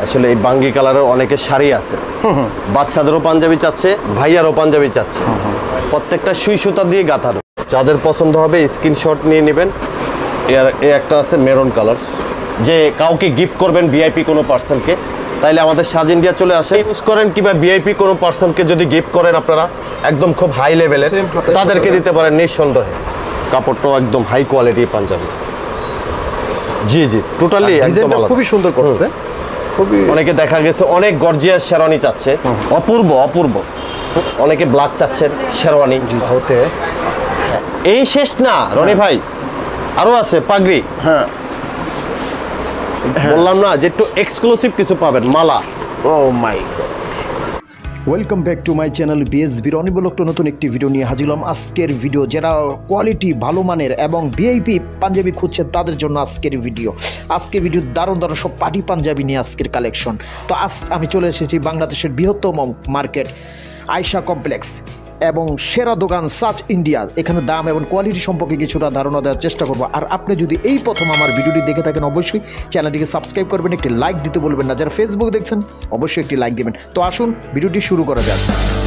আসলে এই বাঙ্গি কালারের অনেকে শাড়ি আছে, বাচ্চাদেরও পাঞ্জাবি চাচ্ছে, ভাইয়ারও পাঞ্জাবি চাচ্ছে, প্রত্যেকটা সুই সুতা দিয়ে গাঁথানো। যাদের পছন্দ হবে স্ক্রিনশট নিয়ে নেবেন। এর একটা আছে মেরুন কালার, যে কাউকে গিফট করবেন ভিআইপি কোনো পার্সনকে, তাইলে আমাদের সাজ ইন্ডিয়া চলে আসে ইউজ করেন, কিংবা ভিআইপি কোনো পার্সনকে যদি গিফট করেন আপনারা একদম খুব হাই লেভেলের, তাদেরকে দিতে পারেন নিঃসন্দেহে। কাপড়টাও একদম হাই কোয়ালিটির পাঞ্জাবি। জি জি, টোটালি একদম আলাদা, খুবই সুন্দর করছে। অনেকে দেখা গেছে অনেক গর্জিয়াস শেরওয়ানি চাচ্ছে, অপূর্ব অপূর্ব। অনেকে ব্ল্যাক চাচ্ছেন শেরওয়ানি হতে। এই শেষ না রনি ভাই, আরো আছে পাগড়ি। হ্যাঁ, বললাম না যে একটু এক্সক্লুসিভ কিছু পাবেন, মালা। Oh my god, welcome back to my channel BS Rony বলক। নতুন একটি ভিডিও নিয়ে হাজির হলাম। আজকের ভিডিও যারা কোয়ালিটি ভালো মানের এবং ভিআইপি পাঞ্জাবি খুঁজছে তাদের জন্য আজকের ভিডিও। আজকের ভিডিও দারুণ দারুণ সব পার্টি পাঞ্জাবি নিয়ে আজকের কালেকশন। তো আজ আমি চলে এসেছি বাংলাদেশের বৃহত্তম মার্কেট আয়শা কমপ্লেক্স এবং সেরা দোকান সাচ ইন্ডিয়া। এখানে দাম এবং কোয়ালিটি সম্পর্কে কিছুটা ধারণা দেওয়ার চেষ্টা করবো। আর আপনি যদি এই প্রথম আমার ভিডিওটি দেখে থাকেন অবশ্যই চ্যানেলটিকে সাবস্ক্রাইব করবেন, একটি লাইক দিতে বলবেন না। যারা ফেসবুক দেখছেন অবশ্যই একটি লাইক দেবেন। তো আসুন ভিডিওটি শুরু করা যাক।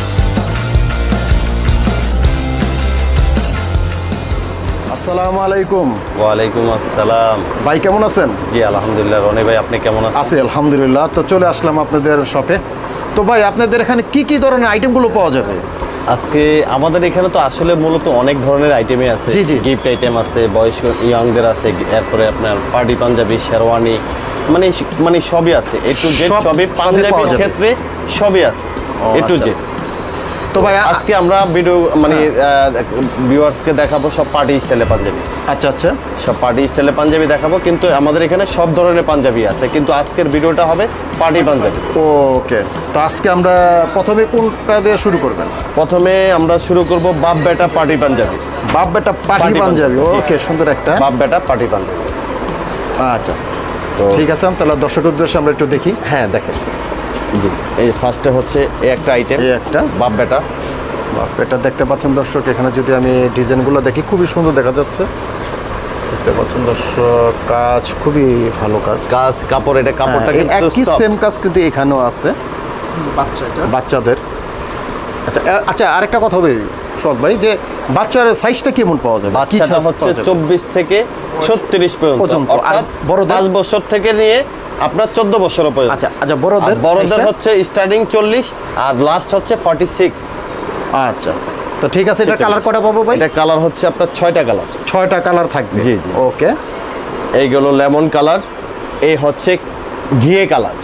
আসসালামু আলাইকুম। ওয়ালাইকুম আসসালাম। ভাই কেমন আছেন? জি আলহামদুলিল্লাহ। রনি ভাই আপনি কেমন আছেন? আছি আলহামদুলিল্লাহ। তো চলে আসলাম আপনাদের শপে। তো ভাই আপনাদের এখানে কি কি ধরনের আইটেমগুলো পাওয়া যাবে? আজকে আমাদের এখানে তো আসলে মূলত অনেক ধরনের আইটেমই আছে। জি জি, গিফট আইটেম আছে, বয়স্ক ইয়াংদের আছে, এরপরে আপনার পার্টি পাঞ্জাবি, শেরওয়ানি, মানে সবই আছে। এ টু জেড সবই পাঞ্জাবির ক্ষেত্রে সবই আছে, এ টু জেড। তো ভাই আজকে আমরা ভিডিও মানে ভিউয়ার্সকে দেখাবো সব পার্টি স্টাইলে পাঞ্জাবি। আচ্ছা আচ্ছা, সব পার্টি স্টাইলে পাঞ্জাবি দেখাবো, কিন্তু আমাদের এখানে সব ধরনের পাঞ্জাবি আছে, কিন্তু আজকের ভিডিওটা হবে পার্টি পাঞ্জাবি। ওকে, তো আজকে আমরা প্রথমে কোনটা দিয়ে শুরু করবেন? প্রথমে আমরা শুরু করব বাপ বেটা পার্টি পাঞ্জাবি। বাপ বেটা পার্টি পাঞ্জাবি, ওকে, সুন্দর একটা বাপ বেটা পার্টি পাঞ্জাবি। আচ্ছা, তো ঠিক আছে, তাহলে দর্শকের উদ্দেশ্যে আমরা একটু দেখি। হ্যাঁ দেখেন। জি, এই ফার্স্টে হচ্ছে এই একটা আইটেম, এই একটা বাপ বেটা। বাপ বেটা দেখতে পাচ্ছেন দর্শক, এখানে যদি আমি ডিজাইনগুলো দেখি খুবই সুন্দর দেখা যাচ্ছে। দেখতে পাচ্ছেন দর্শক, কাজ খুবই ভালো কাজ, কাপড়, এটা কাপড়টা কিন্তু একই সেম কাজ কিন্তু এখানেও আছে বাচ্চাদের। আচ্ছা আচ্ছা, আরেকটা কথা হবে শখ ভাই, যে বাচ্চার সাইজটা কেমন পাওয়া যাবে? বাচ্চাটা হচ্ছে 24 থেকে 36 পর্যন্ত, আর বড় 5 বছর থেকে নিয়ে আপনার 14 বছর পর্যন্ত। আচ্ছা আচ্ছা, বড়দের হচ্ছে স্টার্টিং 40 আর লাস্ট হচ্ছে 46। আচ্ছা, তো ঠিক আছে। এটা কালার কটা পাবো ভাই? এটা কালার হচ্ছে আপনার 6টা কালার। 6টা কালার থাকবে। জি জি, ওকে। এইগুলো লেমন কালার, এই হচ্ছে ঘিয়ে কালার,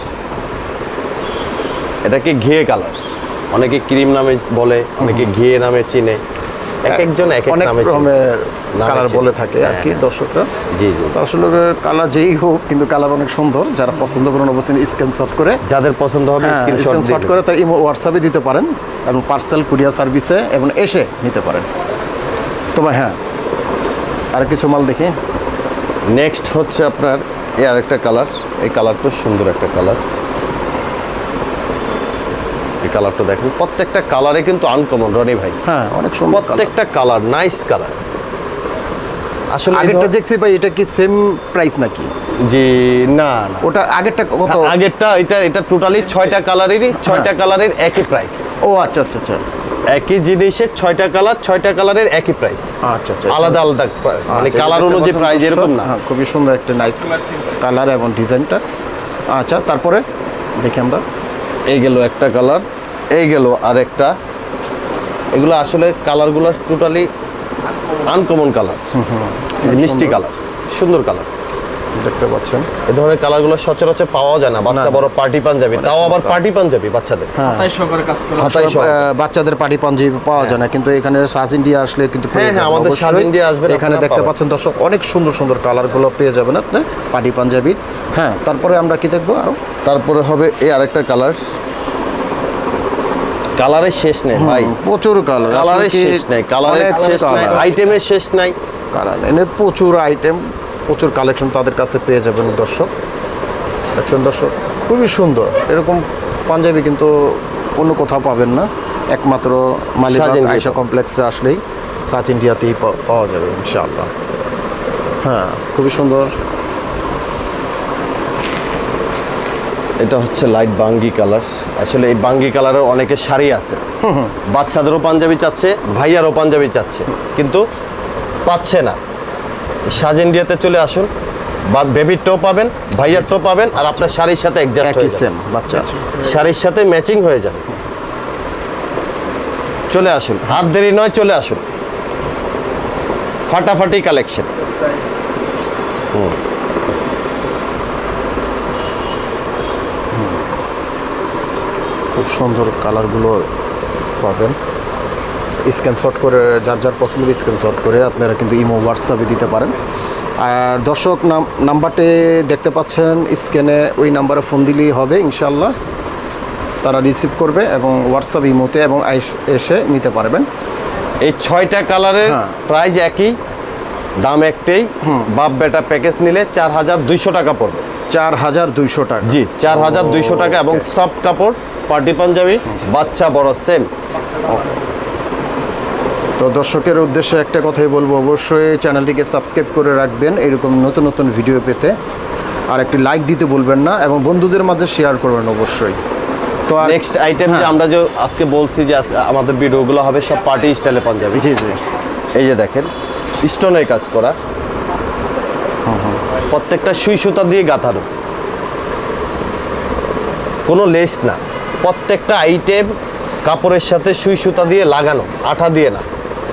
এটাকে ঘিয়ে কালার, অনেকে ক্রিম নামে বলে, অনেকে ঘিয়ে নামে চিনে, এক একজন এক এক নামে কালার বলে থাকে আর কি দর্শকরা। জি জি, আসলে কালার যেই হোক, কিন্তু কালার অনেক সুন্দর। যারা পছন্দ করেন অবশ্যই স্ক্রিনশট করে, যাদের পছন্দ হবে স্ক্রিনশট করে তার ইমো হোয়াটসঅ্যাপে দিতে পারেন, এবং পার্সেল কুরিয়ার সার্ভিসে এবং এসে নিতে পারেন। তো ভাই হ্যাঁ, আর কিছু মাল দেখি। নেক্সট হচ্ছে আপনার এই আরেকটা কালার, এই কালারটা সুন্দর একটা কালার। এই কালারটা দেখেন, প্রত্যেকটা কালারে কিন্তু আনকমন রনি ভাই। হ্যাঁ, অনেক সুন্দর, প্রত্যেকটা কালার নাইস কালার। আসলে আগেরটা দেখছি ভাই, এটা কি সেম প্রাইস নাকি? জি না না, ওটা আগেরটা কত? আগেরটা এটা টোটালি 6টা কালারেরই, 6টা কালারের একই প্রাইস। ও আচ্ছা আচ্ছা আচ্ছা, একই জিনিসের 6টা কালার, 6টা কালারের একই প্রাইস। আচ্ছা আচ্ছা, আলাদা আলাদা মানে কালার অনুযায়ী প্রাইস এরকম না। খুবই সুন্দর একটা নাইস কালার এবং ডিজাইনটা। আচ্ছা, তারপরে দেখি আমরা। এই গেল একটা কালার, এই গেল আরেকটা। এগুলো আসলে কালারগুলো টোটালি আনকমন কালার, মিষ্টি কালার, সুন্দর কালার। দেখতে পাচ্ছেন এই ধরনের কালারগুলো সচরাচর পাওয়া যায় না। বাচ্চা বড় পার্টি পাঞ্জাবি, তাও আবার পার্টি পাঞ্জাবি বাচ্চাদের, বাচ্চাদের পার্টি পাঞ্জাবি পাওয়া যায় না, কিন্তু এখানে সাজ ইন্ডিয়া আসলে কিন্তু আমাদের সাজ ইন্ডিয়া আসবে। এখানে দেখতে পাচ্ছেন দর্শক, অনেক সুন্দর সুন্দর কালারগুলো পেয়ে যাবেন আপনি পার্টি পাঞ্জাবি। হ্যাঁ, তারপরে আমরা কি দেখবো আরো? তারপরে হবে এই আরেকটা কালার। কালারের শেষ নেই ভাই, প্রচুর কালার, কালারের শেষ নেই, কালারের শেষ নাই, আইটেমের শেষ নাই। কালার এনে প্রচুর আইটেম, প্রচুর কালেকশন তাদের কাছে পেয়ে যাবেন দর্শক। দেখছেন দর্শক, খুবই সুন্দর। এরকম পাঞ্জাবি কিন্তু অন্য কোথাও পাবেন না, একমাত্র মালিবাগ আয়শা কমপ্লেক্সে আসলেই সাচ ইন্ডিয়াতেই পাওয়া যাবে ইনশাআল্লাহ। হ্যাঁ, খুবই সুন্দর। এটা হচ্ছে লাইট বাঙ্গি কালার। আসলে এই বাঙ্গি কালারের অনেকের শাড়ি আছে, বাচ্চাদেরও পাঞ্জাবি চাচ্ছে, ভাইয়ারও পাঞ্জাবি চাচ্ছে, কিন্তু পাচ্ছে না। সাজ ইন্ডিয়াতে চলে আসুন, বা বেবিরটাও পাবেন, ভাইয়ারটাও পাবেন, আর আপনার শাড়ির সাথে অ্যাডজাস্ট হয়ে যাবে, বাচ্চা শাড়ির সাথে ম্যাচিং হয়ে যাবে। চলে আসুন, হাত দেরি নয়, চলে আসুন। ফাটাফাটি কালেকশন। খুব সুন্দর কালারগুলো পাবেন। স্ক্রিনশট করে যার যার পছন্দ স্ক্রিনশট করে আপনারা কিন্তু ইমো হোয়াটসঅ্যাপে দিতে পারেন। আর দর্শক নাম্বারটি দেখতে পাচ্ছেন স্ক্রিনে, ওই নাম্বারে ফোন দিলেই হবে ইনশাল্লাহ। তারা রিসিভ করবে এবং হোয়াটসঅ্যাপ ইমোতে এবং এসে নিতে পারবেন। এই 6টা কালারের প্রাইস একই, দাম একটাই। বাপ বেটা প্যাকেজ নিলে 4200 টাকা পড়বে। 4200 টাকা? জি, 4200 টাকা। এবং সফট কাপড়, পার্টি পাঞ্জাবি, বাচ্চা বড় সেম। তো দর্শকের উদ্দেশ্যে একটা কথাই বলবো, অবশ্যই চ্যানেলটিকে সাবস্ক্রাইব করে রাখবেন এরকম নতুন নতুন ভিডিও পেতে। আর একটি লাইক দিতে ভুলবেন না এবং বন্ধুদের মাঝে শেয়ার করবেন অবশ্যই। তো নেক্সট আইটেম যে আমরা যে আজকে বলছি যে আমাদের ভিডিওগুলো হবে সব পার্টি স্টাইলে পাঞ্জাবি। জি জি, এই যে দেখেন স্টোনের কাজ করা, প্রত্যেকটা সুই সুতা দিয়ে গাঁথানো, কোনো লেস না। প্রত্যেকটা আইটেম কাপড়ের সাথে সুই সুতা দিয়ে লাগানো, আঠা দিয়ে না।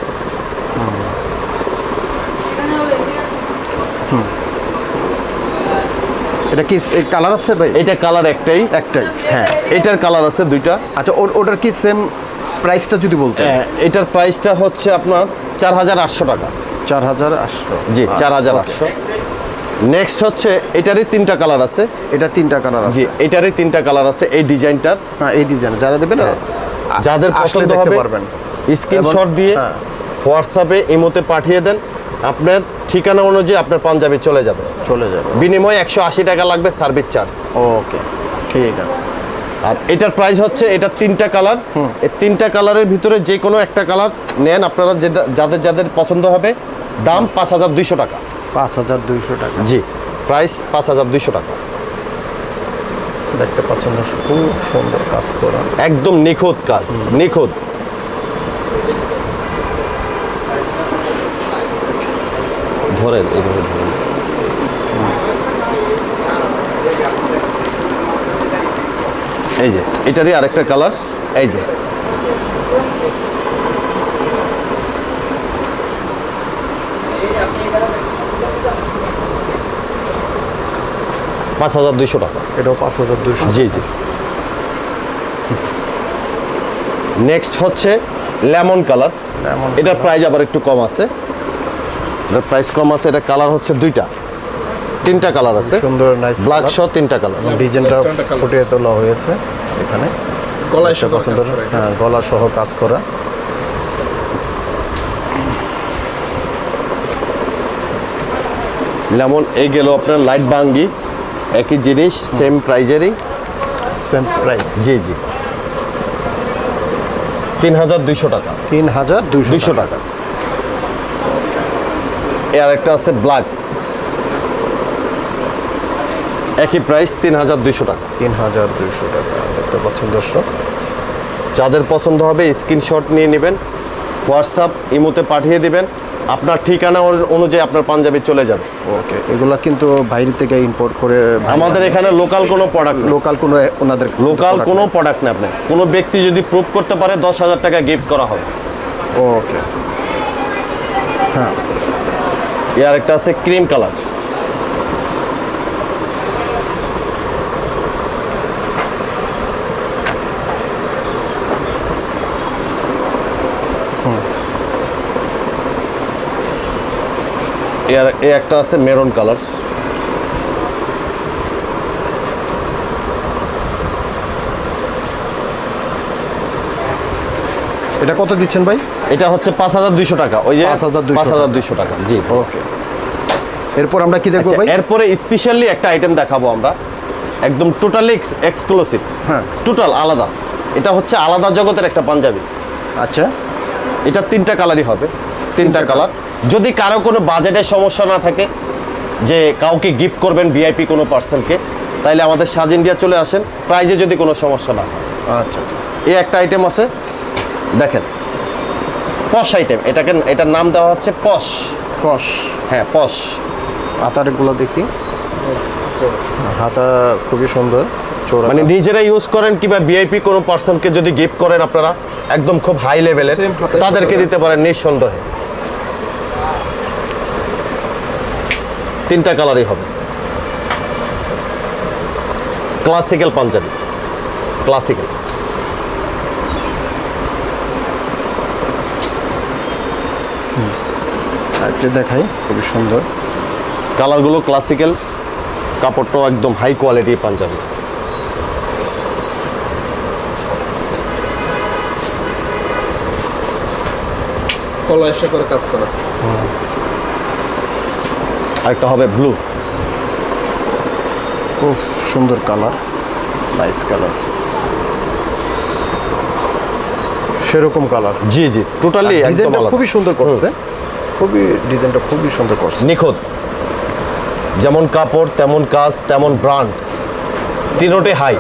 এটা কি কালার আছে ভাই? এটা কালার একটাই। হ্যাঁ, এটার কালার আছে দুইটা। আচ্ছা, ওটার কি সেম প্রাইসটা যদি বলতে? হ্যাঁ, এটার প্রাইসটা হচ্ছে আপনার 4800 টাকা। 4800? জি, 4800। নেক্সট হচ্ছে এটারই 3টা কালার আছে। এটা 3টা কালার আছে? জি, এটারই 3টা কালার আছে। এই ডিজাইনটার, হ্যাঁ, এই ডিজাইন যারা দেবেন যাদের পছন্দ হবে স্ক্রিনশট দিয়ে হোয়াটসঅ্যাপে ইমোতে পাঠিয়ে দেন। আপনার ঠিকানা অনুযায়ী আপনার পাঞ্জাবি চলে যাবে। বিনিময়ে 180 টাকা লাগবে সার্ভিস চার্জ। ওকে, ঠিক আছে। আর এটার প্রাইস হচ্ছে, এটা 3টা কালার। এই 3টা কালারের ভিতরে যে কোনো একটা কালার নেন আপনারা, যাদের যাদের পছন্দ হবে। দাম 5200 টাকা। 5200 টাকা? জি, প্রাইস 5200 টাকা। দেখতে পাচ্ছেন দর্শক, খুব সুন্দর কাজ করা, একদম নিখুঁত কাজ, নিখুঁত। ধরেন এইভাবে ধরেন। এই যে এটারই আরেকটা কালার, এই যে $5200 টাকা। এটাও 5200? জি জি। নেক্সট হচ্ছে লেমন কালার। এটার প্রাইস আবার একটু কম আছে, এটার প্রাইস কম আছে। এটা কালার হচ্ছে 3টা কালার আছে, সুন্দর নাইস ব্ল্যাক সহ 3টা কালার। ডিজাইনটা ফুটিয়ে তোলা হয়েছে এখানে, গলা সহ কাজ করা। হ্যাঁ, গলা সহ কাজ করা। লেমন এই গেল আপনার লাইট বাঙ্গি, একই জিনিস, সেম প্রাইজেরই। Same price? জি জি, 3200 টাকা। 3200 টাকা। এর একটা আছে ব্ল্যাক, একই প্রাইস 3200 টাকা। 3200 টাকা। দেখতে পাচ্ছেন দর্শক, যাদের পছন্দ হবে স্ক্রিনশট নিয়ে নেবেন, হোয়াটসঅ্যাপ ইমোতে পাঠিয়ে দিবেন। আপনার ঠিকানা অনুযায়ী আপনার পাঞ্জাবি চলে যাবে। ওকে, এগুলা কিন্তু বাইরে থেকে ইম্পোর্ট করে, আমাদের এখানে লোকাল কোনো প্রোডাক্ট, লোকাল কোনো প্রোডাক্ট না। আপনার কোনো ব্যক্তি যদি প্রুভ করতে পারে 10,000 টাকা গিফট করা হবে। ওকে, হ্যাঁ। এর একটা আছে ক্রিম কালার। এর একটা আছে মেরুন কালার। এটা কত দিচ্ছেন ভাই? এটা হচ্ছে 5200 টাকা। ওই যে 5200 টাকা। জি, ওকে। এরপর আমরা কি দেখবো ভাই? এরপরে স্পেশালি একটা আইটেম দেখাবো আমরা, একদম টোটালি এক্সক্লুসিভ, হ্যাঁ, টোটাল আলাদা। এটা হচ্ছে আলাদা জগতের একটা পাঞ্জাবি। আচ্ছা, এটা 3টা কালারই হবে, 3টা কালার। যদি কারো কোনো বাজেটের সমস্যা না থাকে, যে কাউকে গিফট করবেন ভিআইপি কোনো পার্সনকে, তাইলে আমাদের সাজ ইন্ডিয়া চলে আসেন, প্রাইজে যদি কোনো সমস্যা না হয়। আচ্ছা আচ্ছা, এই একটা আইটেম আছে দেখেন, পশ আইটেম, এটার নাম দেওয়া হচ্ছে পশ। কষ, হ্যাঁ পশ। হাতারগুলো দেখি, হাতা খুবই সুন্দর, চোরা মানে নিজেরা ইউজ করেন কিংবা ভিআইপি কোনো পার্সনকে যদি গিফট করেন আপনারা, একদম খুব হাই লেভেলের, তাদেরকে দিতে পারেন নিঃসন্দেহে। 3টা কালারই হবে। Classical panjabi, classical. একটা দেখাই, খুবই সুন্দর কালারগুলো ক্লাসিক্যাল, কাপড়টাও একদম হাই কোয়ালিটির পাঞ্জাবি। কলা এসে করে কাজ করা। আরেকটা হবে ব্লু, খুব সুন্দর কালার, নাইস কালার, সেরকম কালার। জি জি, টোটালি একদম ডিজাইনটা আলাদা, খুবই সুন্দর করছে, খুবই ডিজাইনটা খুবই সুন্দর করছে, নিখুঁত। যেমন কাপড় তেমন কাজ তেমন ব্র্যান্ড, তিনোটে হাই।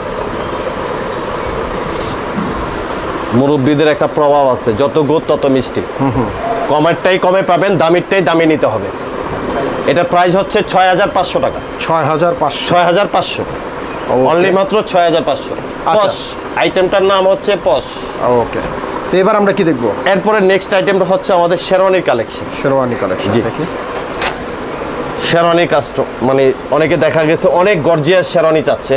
মুরব্বীদের একটা প্রভাব আছে, যত গোদ তত মিষ্টি। কমেরটাই কমে পাবেন, দামিরটাই দামি নিতে হবে। এটার প্রাইস হচ্ছে 6500 টাকা। 6500। 6500 অনলি, মাত্র 6500। পশ আইটেমটার নাম হচ্ছে পশ। ওকে, তো এবার আমরা কি দেখবো? এরপরে নেক্সট আইটেমটা হচ্ছে আমাদের শেরওয়ানির কালেকশন। শেরওয়ানি কালেকশন জি। দেখি, শেরওয়ানি কাস্টম, মানে অনেকে দেখা গেছে অনেক গর্জিয়াস শেরওয়ানি চাচ্ছে।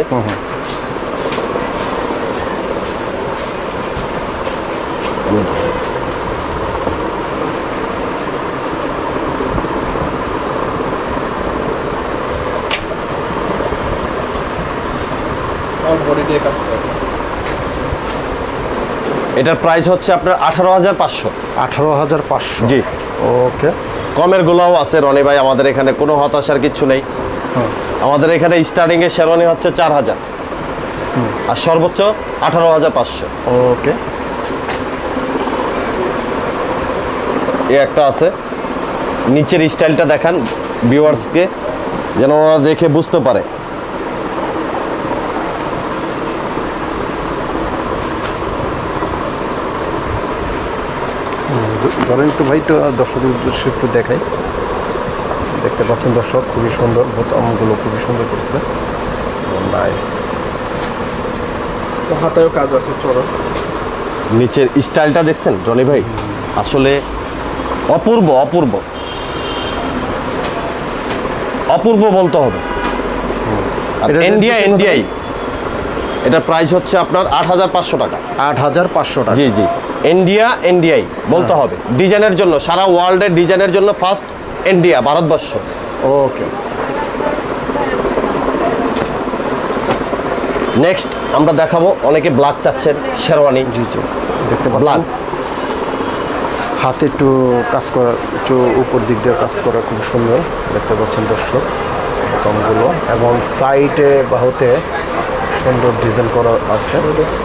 আর বডি দিয়ে কাজ করা। এটার প্রাইস হচ্ছে আপনার 18500। 18500। জি। ওকে, কমের গুলাও আছে রনি ভাই, আমাদের এখানে কোনো হতাশার কিছু নেই। আমাদের এখানে স্টার্টিং এ শেরওয়ানি হচ্ছে 4000 আর সর্বোচ্চ 18500। ওকে, এই একটা আছে, নিচের স্টাইলটা দেখান ভিউয়ার্সকে, যেন ওরা দেখে বুঝতে পারে। ধরেন একটু ভাই, একটু দর্শকের উদ্দেশ্যে একটু দেখাই। দেখতে পাচ্ছেন দর্শক, খুবই সুন্দর, বোতামগুলো খুবই সুন্দর করছে, নাইস। তো হাতেও কাজ আছে চড়া। নিচের স্টাইলটা দেখছেন রনি ভাই, আসলে অপূর্ব অপূর্ব অপূর্ব বলতে হবে। আর এটা ইন্ডিয়া রেট ইন্ডিয়াই, এটার প্রাইস হচ্ছে আপনার 8500 টাকা। 8500 টাকা। জি জি, ইন্ডিয়া ইন্ডিয়াই বলতে হবে। ডিজাইনের জন্য, সারা ওয়ার্ল্ডের ডিজাইনের জন্য first India, Bharatvarsha. Okay, next আমরা দেখাবো, অনেকে ব্ল্যাক চাচ্ছেন শেরওয়ানি। জি জি, দেখতে পাচ্ছেন ব্ল্যাক, হাতে একটু কাজ করা, একটু উপর দিক দিয়ে কাজ করা, খুব সুন্দর দেখতে পাচ্ছেন দর্শক বোতামগুলো, এবং সাইডে বাহুতে সুন্দর ডিজাইন করা আছে।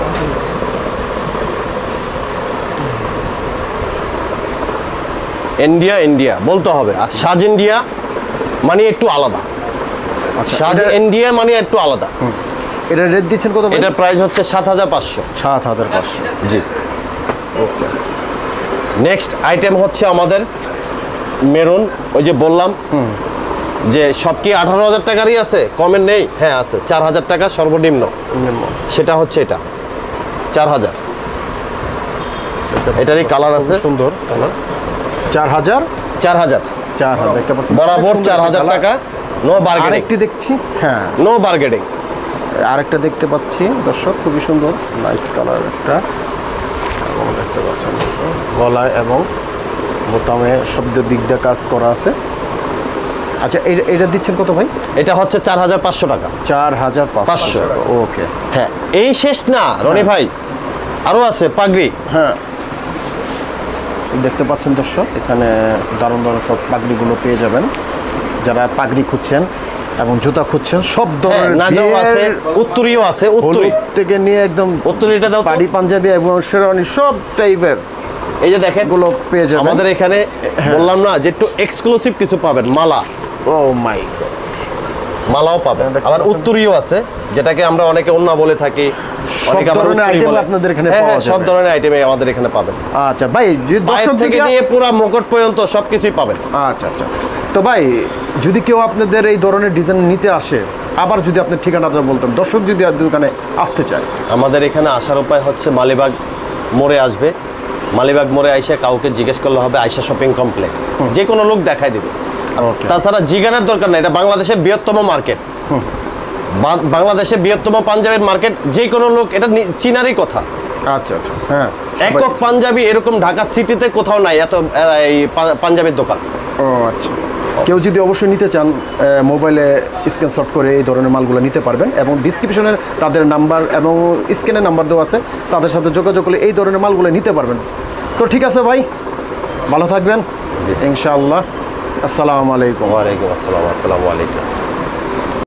ইন্ডিয়া ইন্ডিয়া বলতে হবে। আর সাজ ইন্ডিয়া মানে একটু আলাদা, সাজ ইন্ডিয়া মানে একটু আলাদা। এটা রেট দিচ্ছেন কত? এটার প্রাইস হচ্ছে 7500। 7500। জি। ওকে, নেক্সট আইটেম হচ্ছে আমাদের মেরুন। ওই যে বললাম যে সব কি 18000 টাকারই আছে, কমের নেই? হ্যাঁ আছে, 4000 টাকা সর্বনিম্ন, সেটা হচ্ছে এটা 4000। এটারই কালার আছে, সুন্দর কালার। 4000 4000 দেখতে পাচ্ছেন, বরাবর 4000 টাকা, নো বার্গেনিং। আরেকটি দেখছি, হ্যাঁ নো বার্গেনিং। আরেকটা দেখতে পাচ্ছি দর্শক, খুবই সুন্দর, নাইস কালার একটা, এবং দেখতে পাচ্ছেন দর্শক গলায় এবং বোতামে শব্দ দিক দিয়ে কাজ করা আছে। আচ্ছা, এটা দিচ্ছেন কত ভাই? এটা হচ্ছে 4500 টাকা। 4500 টাকা। ওকে, হ্যাঁ এই শেষ না রনি ভাই, আরও আছে পাগড়ি। হ্যাঁ দেখতে পাচ্ছেন দর্শক, এখানে দারুণ দারুণ সব পাগড়িগুলো পেয়ে যাবেন। যারা পাগড়ি খুঁজছেন এবং জুতা খুঁজছেন, সব ধরনের নাগাও আছে, উত্তরীয় আছে, উত্তরী থেকে নিয়ে একদম উত্তরীটা দাও, পাড়ি পাঞ্জাবি এবং শেরওয়ানি সব টাইপের এই যে দেখেন গুলো পেয়ে যাবেন আমাদের এখানে। বললাম না যে একটু এক্সক্লুসিভ কিছু পাবেন, মালা। ও মাই গড, মালাও পাবেন, আবার উত্তরীয় আছে, যেটাকে আমরা অনেকে ওন্না বলে থাকি। অনেকে আবার ধরনের উত্তরী item বলে। আপনাদের এখানে হ্যাঁ, পাওয়া হ্যাঁ, সব যাবে। ধরনের আইটেমে আমাদের এখানে পাবেন। আচ্ছা ভাই, যদি পায়ের দর্শক থেকে নিয়ে পুরো মুকুট পর্যন্ত সবকিছুই পাবেন। আচ্ছা আচ্ছা, তো ভাই যদি কেউ আপনাদের এই ধরনের ডিজাইন নিতে আসে, আবার যদি আপনার ঠিকানাটা বলতেন, দর্শক যদি আর দোকানে আসতে চায়। আমাদের এখানে আসার উপায় হচ্ছে মালিবাগ মোড়ে আসবে, মালিবাগ মোড়ে আইসা কাউকে জিজ্ঞেস করলে হবে আয়শা শপিং কমপ্লেক্স, যে কোনো লোক দেখাই দিবে। ওকে, তাছাড়া জিজ্ঞানের দরকার নাই, এটা বাংলাদেশের বৃহত্তম মার্কেট, বাংলাদেশের বৃহত্তম পাঞ্জাবির মার্কেট, যে কোনো লোক এটা চিনারই কথা। আচ্ছা আচ্ছা, হ্যাঁ, একক পাঞ্জাবি এরকম ঢাকা সিটিতে কোথাও নাই এত এই পাঞ্জাবির দোকান। ও আচ্ছা, কেউ যদি অবশ্যই নিতে চান, মোবাইলে স্ক্রিনশট করে এই ধরনের মালগুলো নিতে পারবেন, এবং ডিসক্রিপশনে তাদের নাম্বার এবং স্ক্রিনের নাম্বার দেওয়া আছে, তাদের সাথে যোগাযোগ করলে এই ধরনের মালগুলো নিতে পারবেন। তো ঠিক আছে ভাই, ভালো থাকবেন জি। ইনশাআল্লাহ। আসসালামু আলাইকুম। ওয়ালাইকুম আসসালাম, আসসালামু আলাইকুম।